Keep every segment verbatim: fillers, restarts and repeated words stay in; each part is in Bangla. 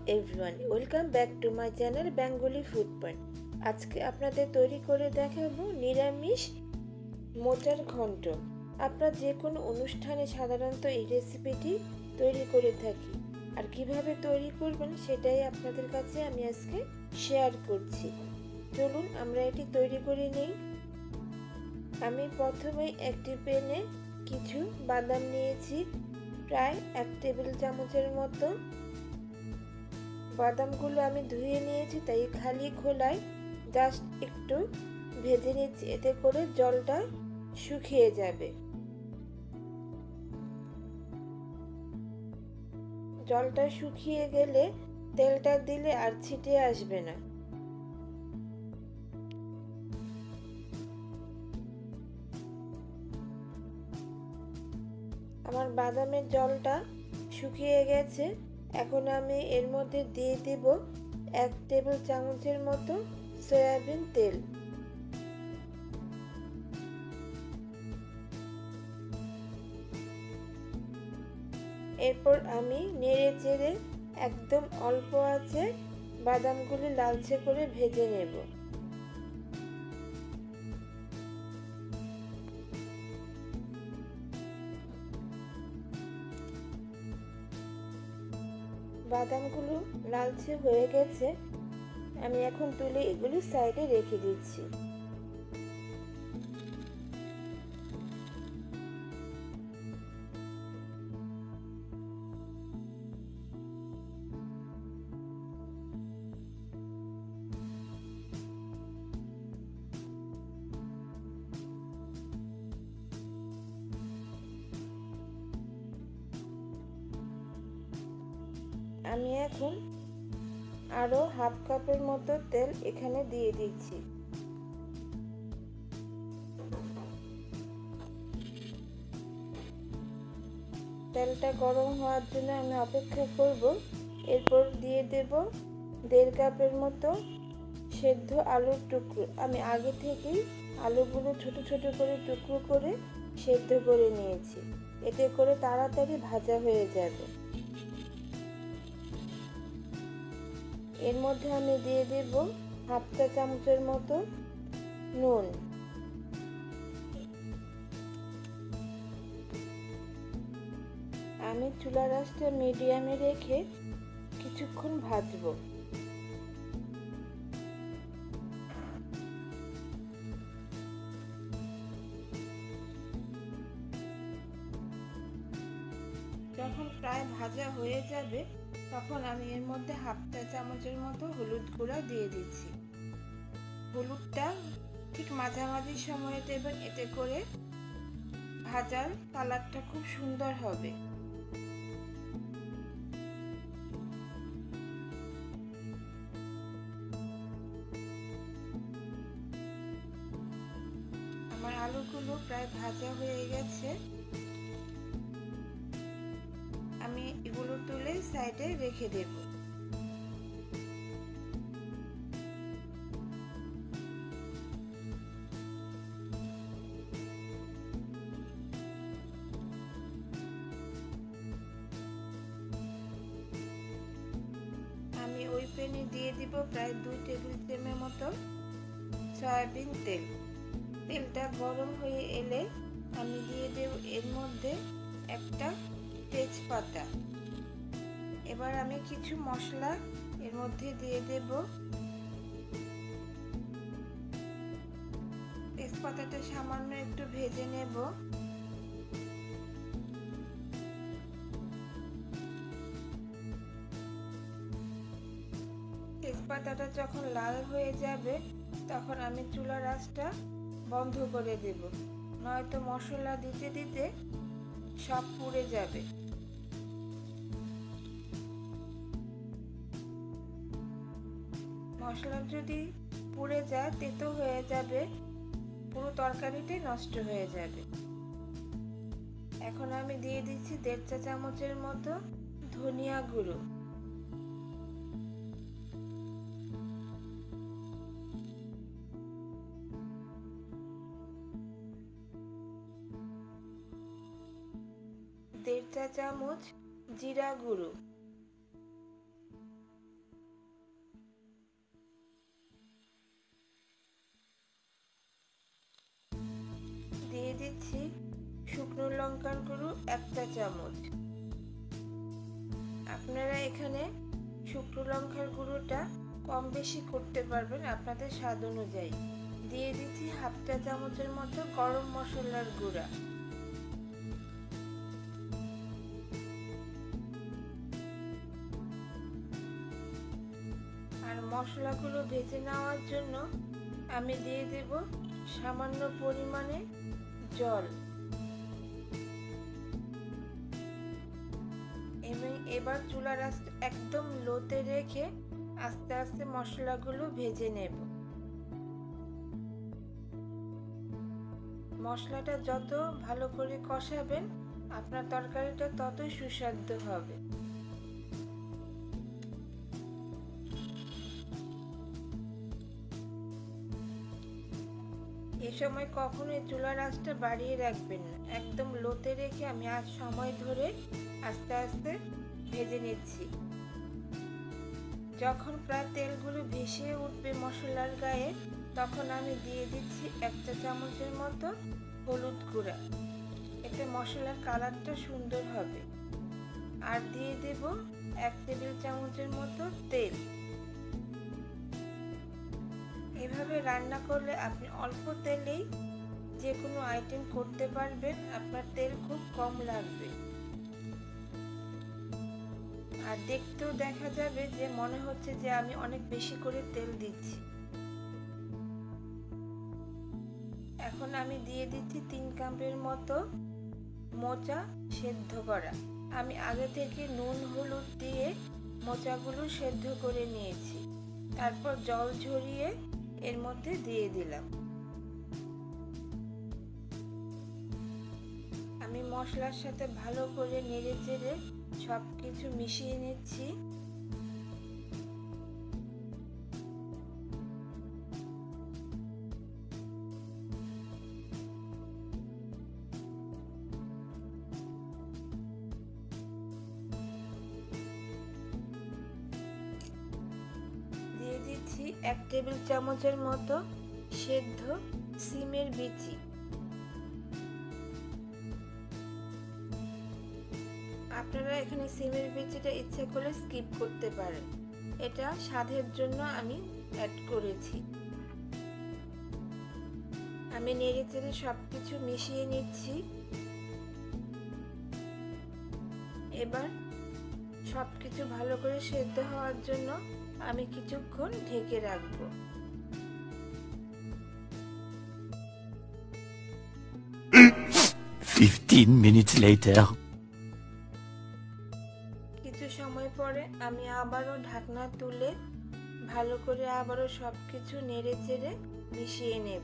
Everyone, welcome back to my channel Bengali food point. আজকে আপনাদের তৈরি করে দেখাবো নিরামিষ মোচার ঘন্ট। আপনারা যে কোনো অনুষ্ঠানে সাধারণত এই রেসিপিটি তৈরি করে থাকি, আর কিভাবে তৈরি করবেন সেটাই আপনাদের কাছে আমি আজকে শেয়ার করছি। চলুন আমরা এটি তৈরি করে নিই। আমি প্রথমে একটি প্যানে কিছু বাদাম নিয়েছি, প্রায় এক টেবিল চামচের মতো। বাদামগুলো আমি ধুয়ে নিয়েছি, তাই খালি খোলায় জাস্ট একটু ভেজে নিচ্ছি, এতে করে জলটা শুকিয়ে যাবে। জলটা শুকিয়ে গেলে তেলটা দিলে আর ছিটে আসবে না। আমার বাদামের জলটা শুকিয়ে গেছে। এখন আমি এর মধ্যে দিয়ে দেব এক টেবিল চামচের মতো সয়াবিন তেল। এরপর আমি নেড়ে চেড়ে একদম অল্প আঁচে বাদামগুলি লালচে করে ভেজে নেব। বাদামগুলো লালচে হয়ে গেছে, আমি এখন তুলে এগুলি সাইডে রেখে দিচ্ছি। আমি এখন আরো হাফ কাপের মতো তেল এখানে দিয়ে দিচ্ছি। তেলটা গরম হওয়ার জন্য আমি অপেক্ষা করব। এরপর দিয়ে দেব দেড় কাপের মতো সেদ্ধ আলুর টুকরো। আমি আগে থেকেই আলুগুলো ছোট ছোট করে টুকরো করে সেদ্ধ করে নিয়েছি, এতে করে তাড়াতাড়ি ভাজা হয়ে যাবে। এর মধ্যে আমি দিয়ে দেব হাফ চা চামচের মতো নুন। আমি চুলার আঁচটা মিডিয়ামে রেখে কিছুক্ষণ ভাজবো। যখন প্রায় ভাজা হয়ে যাবে, তখন আমি এর মধ্যে হাফ চা চামচের মতো হলুদ গুঁড়া দিয়ে দিচ্ছি। হলুদটা ঠিক মাঝামাঝি সময়ে দেবেন, এতে করে ভাজার কালারটা খুব সুন্দর হবে। আমার আলুগুলো প্রায় ভাজা হয়ে গেছে, আমি এগুলো তুলে সাইডে রেখে দেব। আমি ওই প্যানে দিয়ে দিব প্রায় দুই টেবিল চামচের মতো সয়াবিন তেল। তেলটা গরম হয়ে এলে আমি দিয়ে দেব এর মধ্যে একটা তেজপাতা। এবার আমি কিছু মশলা এর মধ্যে দিয়ে দেব। তেজপাতাটা সামান্য একটু ভেজে নেব। তেজপাতাটা যখন লাল হয়ে যাবে, তখন আমি চুলার আঁচটা বন্ধ করে দেব, নয়তো মশলা দিতে দিতে সব পুড়ে যাবে। মশলা যদি পুড়ে যায়, তেতো হয়ে যাবে, পুরো তরকারিটাই নষ্ট হয়ে যাবে। এখন আমি দিয়ে দিচ্ছি দেড় চা চামচের মতো ধনিয়া গুঁড়ো। দেড় চা চামচ জিরা গুঁড়ো। গুঁড়ো একটা চামচ। আপনারা এখানে শুকনো লঙ্কার গুঁড়োটা কম বেশি করতে পারবেন আপনাদের স্বাদ অনুযায়ী। দিয়ে দিচ্ছি হাফ চা চামচের মতো গরম মশলার গুঁড়া। আর মশলাগুলো ভেজে নেওয়ার জন্য আমি দিয়ে দেব সামান্য পরিমাণে জল। এবং এবার চুলার আঁচটা একদম লোতে রেখে আস্তে আস্তে মশলাগুলো ভেজে নেব। মশলাটা যত ভালো করে কষাবেন আপনার তরকারিটা ততই সুস্বাদু হবে। এই সময় কখনোই চুলার আঁচটা বাড়িয়ে রাখবেন না, একদম লোতে রেখে আমি আজ সময় ধরে আস্তে আস্তে ভেজে নিচ্ছি। যখন প্রায় তেলগুলো ভেসে উঠবে মশলার গায়ে তখন আমি দিয়ে দিচ্ছি এক চা চামচের মতো হলুদ গুঁড়া। এতে মশলার কালারটা সুন্দর হবে। আর দিয়ে দেব এক টেবিল চামচের মতো তেল। এভাবে রান্না করলে আপনি অল্প তেলেই যে কোনো আইটেম করতে পারবেন, আপনার তেল খুব কম লাগবে। আর দেখতেও দেখা যাবে যে মনে হচ্ছে যে আমি অনেক বেশি করে তেল দিচ্ছি। এখন আমি দিয়ে দিচ্ছি তিন কাপের মতো মোচা সেদ্ধ করা। আমি আগে থেকে নুন হলুদ দিয়ে মোচাগুলো সেদ্ধ করে নিয়েছি, তারপর জল ঝরিয়ে এর মধ্যে দিয়ে দিলাম। আমি মশলার সাথে ভালো করে নেড়ে চেড়ে সব কিছু মিশিয়ে নিচ্ছি। দিয়ে দিচ্ছি এক টেবিল চামচের মতো সেদ্ধ সিমের বিচি। আপনারা এখানে সিমের বিচিটা ইচ্ছে করে স্কিপ করতে পারেন, এটা স্বাদের জন্য আমি অ্যাড করেছি। আমি নেড়ে চেড়ে সবকিছু মিশিয়ে নিচ্ছি। এবার সবকিছু ভালো করে সেদ্ধ হওয়ার জন্য আমি কিছুক্ষণ ঢেকে রাখবো। fifteen minutes later. কিছু সময় পরে আমি আবারও ঢাকনা তুলে ভালো করে আবারও সবকিছু নেড়ে চেড়ে মিশিয়ে নেব।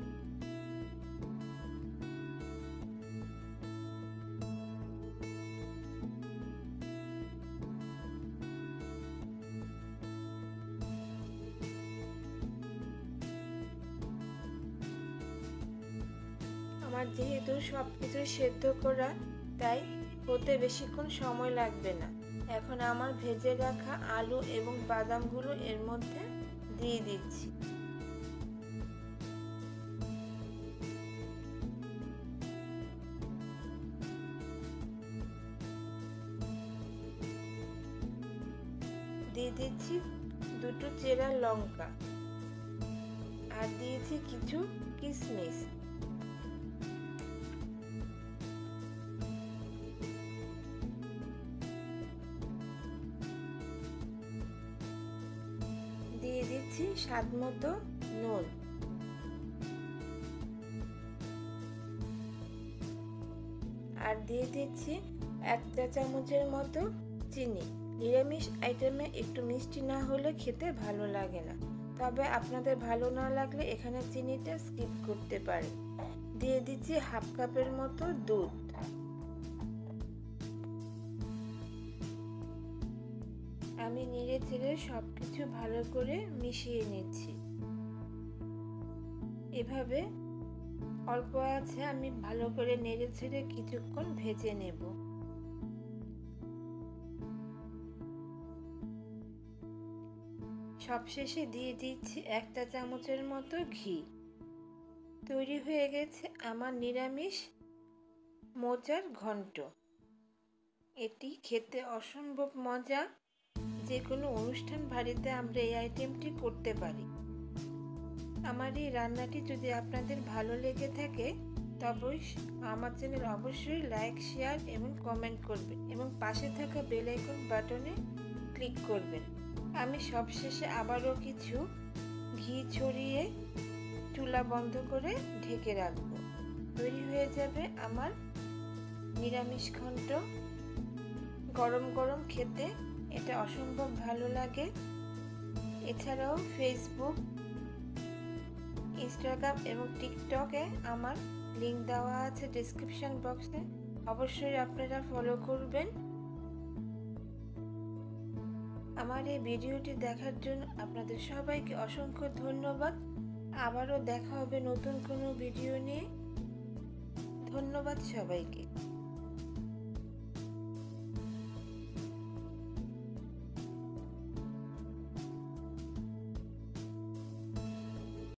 আমার যেহেতু সবকিছু সেদ্ধ করা তাই হতে বেশিক্ষণ সময় লাগবে না। এখন আমার ভেজে রাখা আলু এবং বাদামগুলো এর মধ্যে দিয়ে দিচ্ছি। দিয়ে দিচ্ছি দুটো চেরা লঙ্কা আর দিয়েছি কিছু কিশমিশ। দিয়ে দিচ্ছি স্বাদ মতো নুন। আর দিয়ে দিচ্ছি এক চা চামচের মতো চিনি। নিরামিষ আইটেমে একটু মিষ্টি না হলে খেতে ভালো লাগে না, তবে আপনাদের ভালো না লাগলে এখানে চিনিটা স্কিপ করতে পারেন। দিয়ে দিচ্ছি হাফ কাপের মতো দুধ। আমি নেড়ে চেড়ে সবকিছু ভালো করে মিশিয়ে নিচ্ছি। এভাবে অল্প আছে আমি ভালো করে নেড়ে চেড়ে কিছুক্ষণ ভেজে নেব। সবশেষে দিয়ে দিচ্ছি একটা চামচের মতো ঘি। তৈরি হয়ে গেছে আমার নিরামিষ মোচার ঘন্ট। এটি খেতে অসম্ভব মজা। যে কোনো অনুষ্ঠান বাড়িতে আমরা এই আইটেমটি করতে পারি। আমার এই রান্নাটি যদি আপনাদের ভালো লেগে থাকে তবে আমার চ্যানেল অবশ্যই লাইক, শেয়ার এবং কমেন্ট করবেন এবং পাশে থাকা বেল আইকন বাটনে ক্লিক করবেন। আমি সবশেষে আবারও কিছু ঘি ছড়িয়ে চুলা বন্ধ করে ঢেকে রাখব। তৈরি হয়ে যাবে আমার নিরামিষ ঘন্ট। গরম গরম খেতে এটা অসম্ভব ভালো লাগে। এছাড়াও ফেসবুক, ইনস্টাগ্রাম এবং টিকটকে আমার লিংক দেওয়া আছে ডেসক্রিপশন বক্সে, অবশ্যই আপনারা ফলো করবেন। আমার এই ভিডিওটি দেখার জন্য আপনাদের সবাইকে অসংখ্য ধন্যবাদ। আবারও দেখা হবে নতুন কোনো ভিডিও নিয়ে। ধন্যবাদ সবাইকে।